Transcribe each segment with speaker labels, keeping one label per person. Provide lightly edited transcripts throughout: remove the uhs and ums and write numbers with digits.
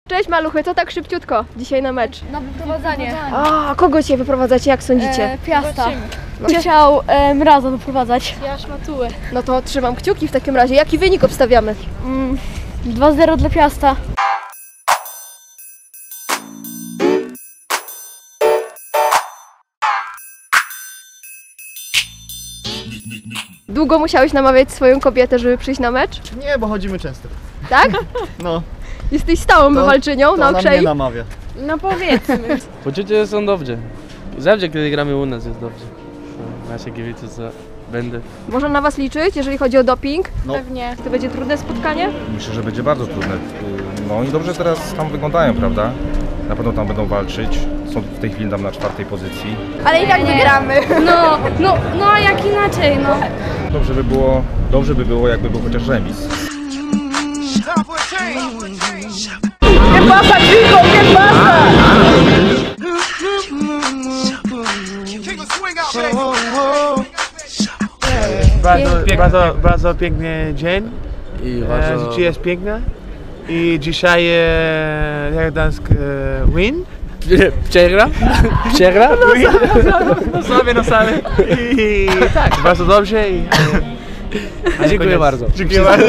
Speaker 1: Cześć maluchy, co tak szybciutko dzisiaj na mecz?
Speaker 2: Na wyprowadzanie.
Speaker 1: A kogo dzisiaj wyprowadzacie, jak sądzicie?
Speaker 2: Piasta. Chciał Mraza wyprowadzać.
Speaker 1: Ja szmatułę. No to trzymam kciuki w takim razie. Jaki wynik obstawiamy?
Speaker 2: 2-0 dla Piasta.
Speaker 1: Długo musiałeś namawiać swoją kobietę, żeby przyjść na mecz?
Speaker 3: Nie, bo chodzimy często.
Speaker 1: Tak?
Speaker 3: No.
Speaker 1: Jesteś stałą bywalczynią na
Speaker 3: Okrzei?
Speaker 1: Okrzei?
Speaker 3: Nie namawia.
Speaker 1: No powiedzmy.
Speaker 4: Poczucie są dobrze. Zawsze kiedy gramy u nas jest dobrze. Nasze kibice będę.
Speaker 1: Można na was liczyć, jeżeli chodzi o doping?
Speaker 3: No.
Speaker 1: Pewnie. To będzie trudne spotkanie?
Speaker 5: Myślę, że będzie bardzo trudne. No i dobrze teraz tam wyglądają, prawda? Na pewno tam będą walczyć. Są w tej chwili tam na 4. pozycji.
Speaker 1: Ale i tak wygramy.
Speaker 2: No a jak inaczej, no.
Speaker 5: Dobrze by było, jakby był chociaż remis.
Speaker 6: Bardzo piękny dzień.
Speaker 4: I bardzo...
Speaker 6: Życie jest piękne. I dzisiaj Gdańsk win.
Speaker 4: Przegra? Przegra?
Speaker 6: Na same. I tak, bardzo dobrze.
Speaker 4: Dziękuję bardzo.
Speaker 6: Dziękuję bardzo.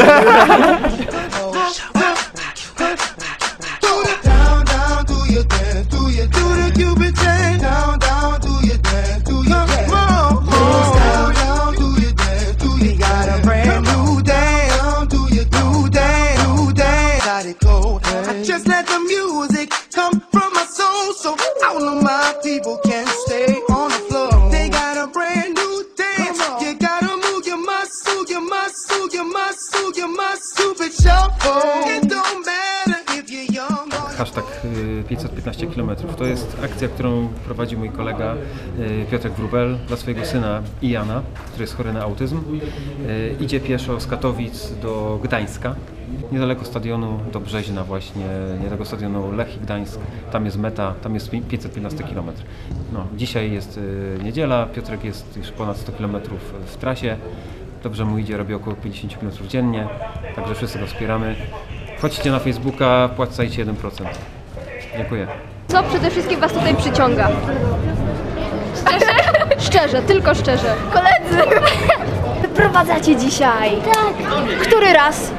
Speaker 7: Just let the music come from my soul, so all of my people can stay on the floor. They got a brand new dance. You gotta move your muscle, your muscle, your muscle, your muscle, but shuffle. It don't matter if you're young or
Speaker 5: Hashtag 515 km. To jest akcja, którą prowadzi mój kolega Piotrek Wróbel dla swojego syna Jana, który jest chory na autyzm. Idzie pieszo z Katowic do Gdańska. Niedaleko stadionu do Brzeźna właśnie, niedaleko stadionu Lechii Gdańsk, tam jest meta, tam jest 515 km. No, dzisiaj jest niedziela, Piotrek jest już ponad 100 km w trasie, dobrze mu idzie, robi około 50 km dziennie, także wszyscy go wspieramy. Wchodźcie na Facebooka, płacajcie 1%. Dziękuję.
Speaker 1: Co przede wszystkim was tutaj przyciąga? Szczerze? Szczerze, tylko szczerze. Koledzy! Wyprowadzacie dzisiaj.
Speaker 2: Tak.
Speaker 1: Który raz?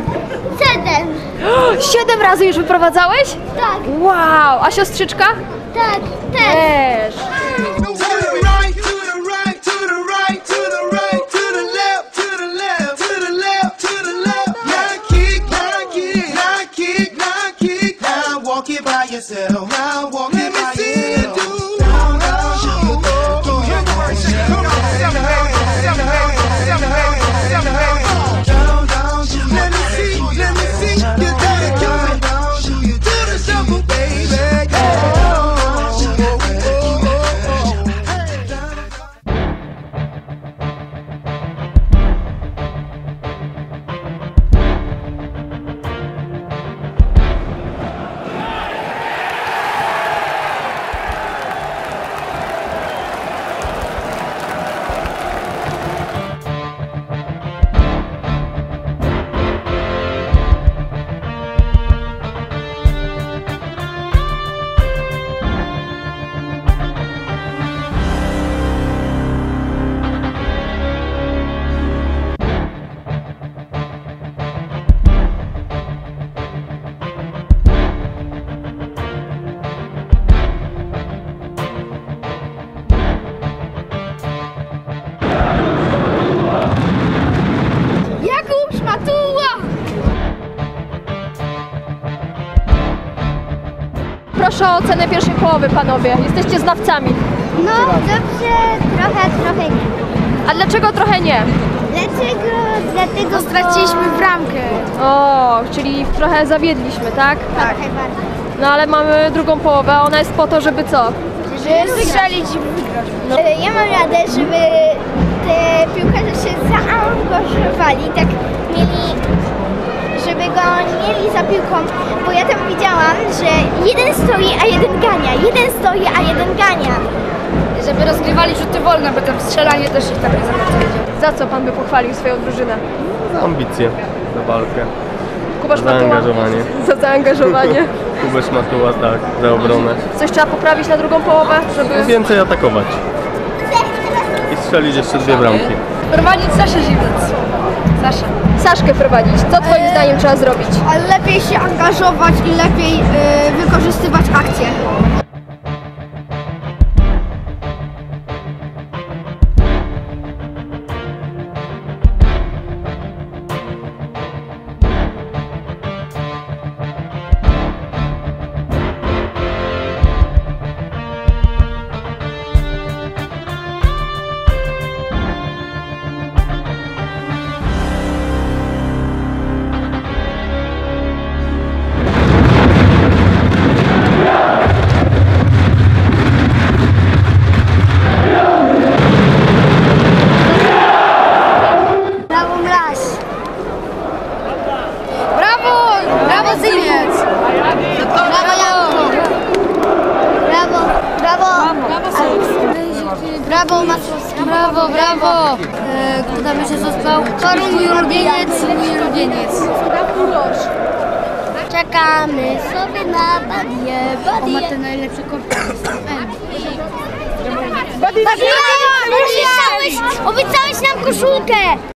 Speaker 2: 7.
Speaker 1: 7 razy już wyprowadzałeś?
Speaker 2: Tak.
Speaker 1: Wow! A siostrzyczka?
Speaker 2: Tak.
Speaker 1: Też.
Speaker 7: to the right, to the right, to the right, to the right, to the left, to the left, to the left, to the left. Now kick, now kick, now kick, now kick. Now walk it by yourself. Now walk it by yourself. Down, down, do your work. Come on, down, down. Let me see, you gotta come down. Do the shuffle, baby.
Speaker 1: Proszę o ocenę pierwszej połowy, panowie. Jesteście znawcami.
Speaker 2: No dobrze, trochę nie.
Speaker 1: A dlaczego trochę nie?
Speaker 2: Dlaczego? Dlatego straciliśmy bramkę.
Speaker 1: O, czyli trochę zawiedliśmy, tak?
Speaker 2: Tak. Bardzo.
Speaker 1: No ale mamy drugą połowę, a ona jest po to, żeby co?
Speaker 2: Żeby strzelić i wygrać. Ja mam radę, żeby te piłkarze się zaangażowali, tak mieli, żeby go mieli za piłką, bo ja tam widziałam, że jeden stoi, a jeden gania, jeden stoi, a jeden gania. Żeby rozgrywali rzuty wolne, bo tam strzelanie też ich tam nie za bardzo wiedział.
Speaker 1: Za co pan by pochwalił swoją drużynę?
Speaker 4: Za ambicje, za walkę,
Speaker 1: Kuba
Speaker 4: za
Speaker 1: Szmatuła?
Speaker 4: zaangażowanie.
Speaker 1: Za zaangażowanie.
Speaker 3: Kubę Szmatuła, tak, za obronę.
Speaker 1: Coś trzeba poprawić na drugą połowę, żeby
Speaker 3: Więcej atakować. I strzelić jeszcze 2 bramki.
Speaker 1: prowadzić Saszę Zimnic. Saszkę prowadzić. Co twoim zdaniem trzeba zrobić?
Speaker 2: Ale lepiej się angażować i lepiej wykorzystywać akcje. Brawo Mlaś!
Speaker 1: Brawo! Brawo Zymiec!
Speaker 2: Brawo Janko! Brawo! Brawo! Brawo Masłowski!
Speaker 1: Brawo, brawo! Kto by się został? Mój ulubieniec, mój ulubieniec.
Speaker 2: Czekamy sobie na Badię.
Speaker 1: On ma te najlepsze korty.
Speaker 2: Obiecałeś nam koszulkę!